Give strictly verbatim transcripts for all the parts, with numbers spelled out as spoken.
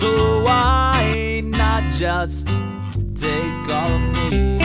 So why not just take all of me?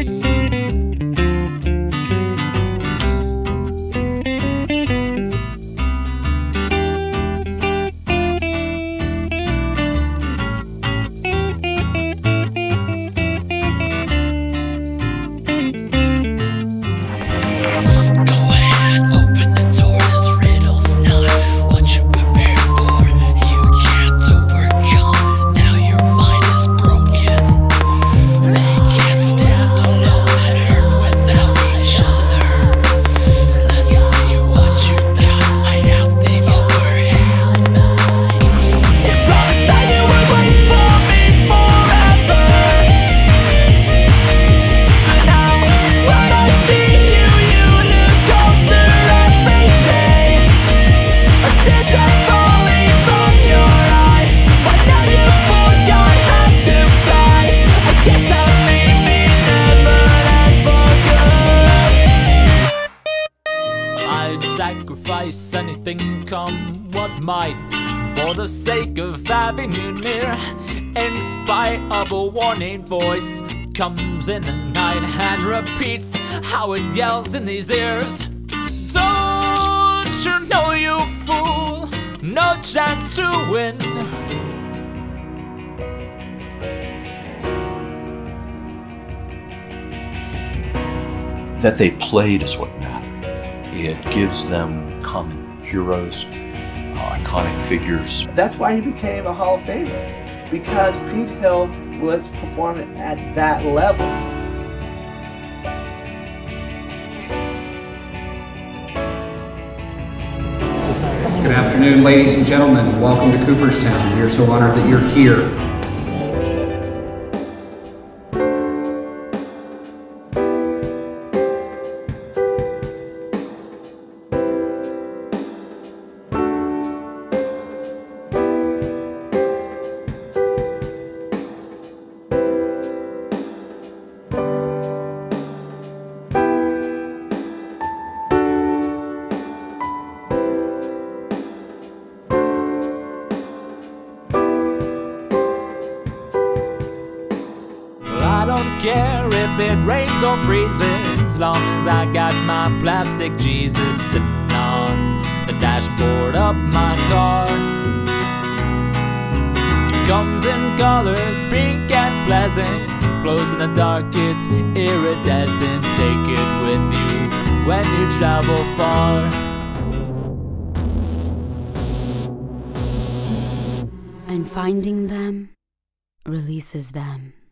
Sacrifice anything, come what might, for the sake of having you near. In spite of a warning voice comes in the night and repeats how it yells in these ears. Don't you know, you fool, no chance to win. That they played is what mattered. It gives them common heroes, uh, iconic figures. That's why he became a Hall of Famer, because Pete Hill was performing at that level. Good afternoon, ladies and gentlemen. Welcome to Cooperstown. We are so honored that you're here. I don't care if it rains or freezes, as long as I got my plastic Jesus sitting on the dashboard of my car. It comes in colors, pink and pleasant, glows in the dark, it's iridescent. Take it with you when you travel far. And finding them releases them.